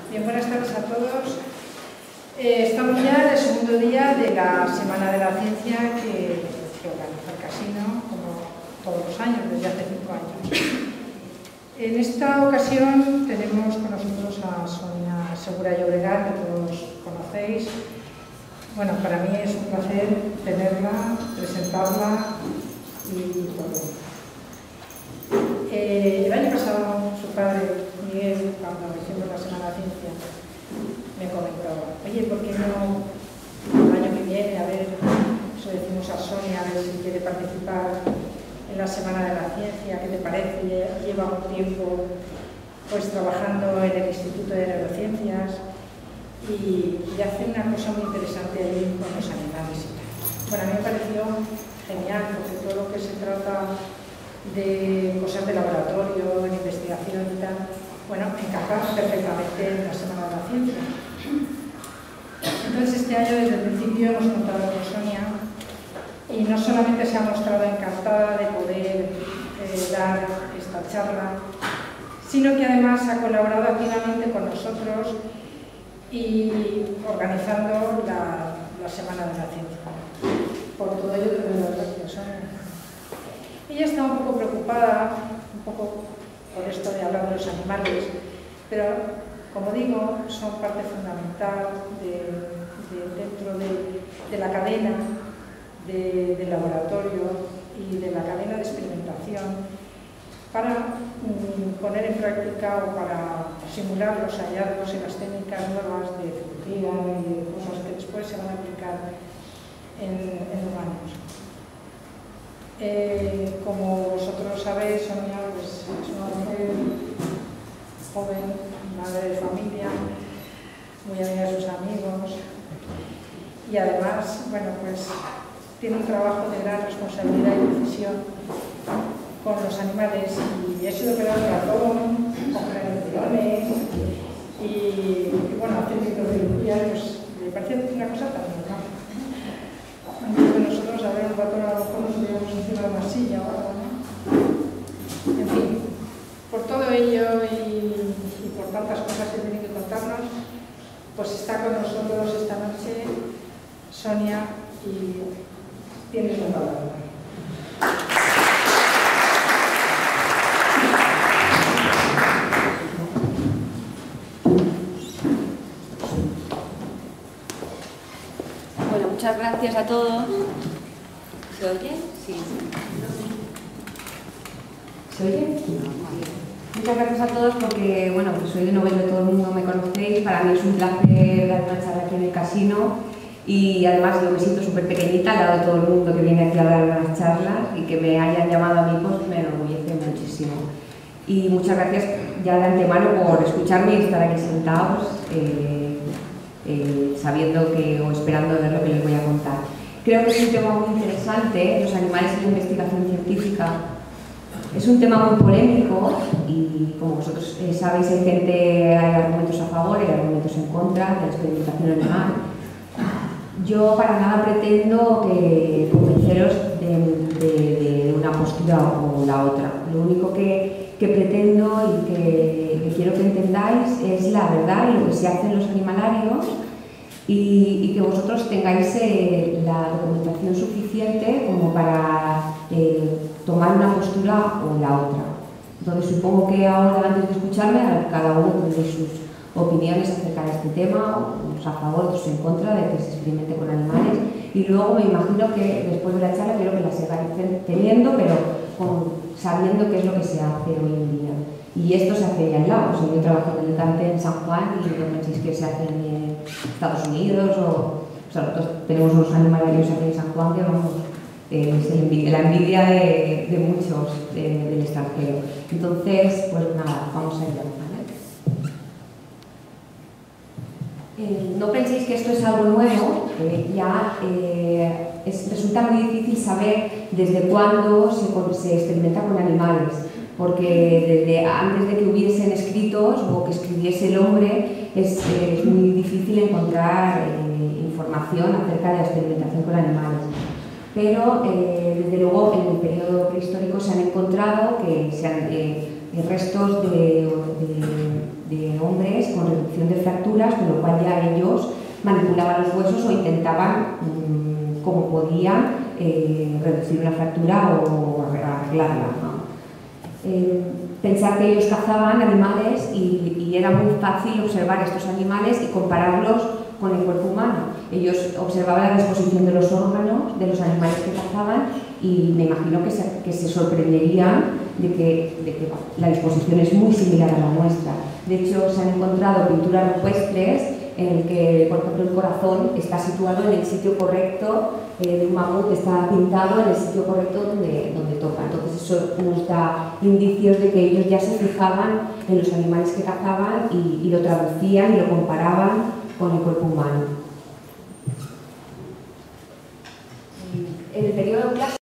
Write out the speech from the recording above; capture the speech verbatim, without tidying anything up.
Bien, buenas tardes a todos. Eh, estamos ya en el segundo día de la Semana de la Ciencia que, que organiza el Casino, como todos los años, desde hace cinco años. En esta ocasión tenemos con nosotros a Sonia Segura Llobregat, que todos conocéis. Bueno, para mí es un placer tenerla, presentarla y todo. Eh, el año pasado su padre, Miguel, cuando hicimos la Semana de la Ciencia, me comentó, oye, ¿por qué no el año que viene, a ver, eso decimos a Sonia, a ver si quiere participar en la Semana de la Ciencia? ¿Qué te parece? Lleva un tiempo pues trabajando en el Instituto de Neurociencias y, y hace una cosa muy interesante ahí con los animales. Bueno, a mí me pareció genial, porque todo lo que se trata de cosas de laboratorio, de investigación y tal, bueno, encaja perfectamente en la Semana de la Ciencia. Entonces este año desde el principio hemos contado con Sonia y no solamente se ha mostrado encantada de poder eh, dar esta charla, sino que además ha colaborado activamente con nosotros y organizando la, la Semana de la Ciencia. Por todo ello te doy las gracias, Sonia. Ella está un poco preocupada, un poco por esto de hablar de los animales, pero, como digo, son parte fundamental de, de, dentro de, de la cadena de, de laboratorio y de la cadena de experimentación para mm, poner en práctica o para simular los hallazgos y las técnicas nuevas de cirugía y de cosas que después se van a aplicar en, en humanos. Eh, como vosotros sabéis, Sonia pues, es una mujer joven, madre de familia, muy amiga de sus amigos y además, bueno, pues tiene un trabajo de gran responsabilidad y precisión con los animales y ha sido operado de ratón, con generaciones y, y bueno, hacer microcirugía, pues me parece una cosa tan normal. Antes de nosotros a ver un ratón a lo mejor nos veíamos encima de una silla o algo, ¿no? En fin, por todo ello y, y por tantas cosas que tienen que contarnos, pues está con nosotros esta noche Sonia y tienes la palabra. Bueno, muchas gracias a todos. ¿Se oye? Sí. ¿Se oye? Muchas gracias a todos porque, bueno, pues soy de Novelo, todo el mundo me conocéis. Para mí es un placer dar una charla aquí en el Casino y además yo me siento súper pequeñita al lado de todo el mundo que viene aquí a dar unas charlas y que me hayan llamado a mí, pues me enorgullece muchísimo. Y muchas gracias ya de antemano por escucharme y estar aquí sentados, eh, eh, sabiendo que o esperando ver lo que les voy a contar. Creo que es un tema muy interesante, los animales y la investigación científica. Es un tema muy polémico y, como vosotros eh, sabéis, hay gente, hay argumentos a favor y argumentos en contra de la experimentación animal. Yo para nada pretendo que convenceros de, de, de una postura o la otra. Lo único que, que pretendo y que, que quiero que entendáis es la verdad y lo que se hace en los animalarios y, y que vosotros tengáis eh, la documentación suficiente como para eh, tomar una postura o la otra. Entonces supongo que ahora, antes de escucharme, cada uno tendréis sus opiniones acerca de este tema, unos a favor, otros en contra de que se experimente con animales y luego me imagino que después de la charla quiero que la sigáis teniendo, pero con, sabiendo qué es lo que se hace hoy en día. Y esto se hace ahí al lado. O sea, yo trabajo en el Cante en San Juan y no penséis que se hace en Estados Unidos o, o sea, nosotros tenemos unos animalarios aquí en San Juan que vamos, eh, es envidia, la envidia de, de muchos de, del extranjero. Entonces, pues nada, vamos allá. Eh, no penséis que esto es algo nuevo, eh, ya eh, es, resulta muy difícil saber desde cuándo se, se experimenta con animales, porque desde antes de que hubiesen escritos o que escribiese el hombre es, eh, es muy difícil encontrar eh, información acerca de la experimentación con animales. Pero eh, desde luego en el periodo prehistórico se han encontrado que se han, eh, restos de, de, de hombres con reducción deposición de fracturas, con lo cual ya ellos manipulaban los huesos o intentaban, mmm, como podían, eh, reducir una fractura o arreglarla, ¿no? Eh, pensar que ellos cazaban animales y, y era muy fácil observar estos animales y compararlos con el cuerpo humano. Ellos observaban la disposición de los órganos de los animales que cazaban y me imagino que se, que se sorprenderían de que, de que la disposición es muy similar a la nuestra. De hecho, se han encontrado pinturas rupestres en el que, por ejemplo, el corazón está situado en el sitio correcto, eh, de un mamut está pintado en el sitio correcto donde, donde toca. Entonces eso nos da indicios de que ellos ya se fijaban en los animales que cazaban y, y lo traducían y lo comparaban con el cuerpo humano. En el periodo clásico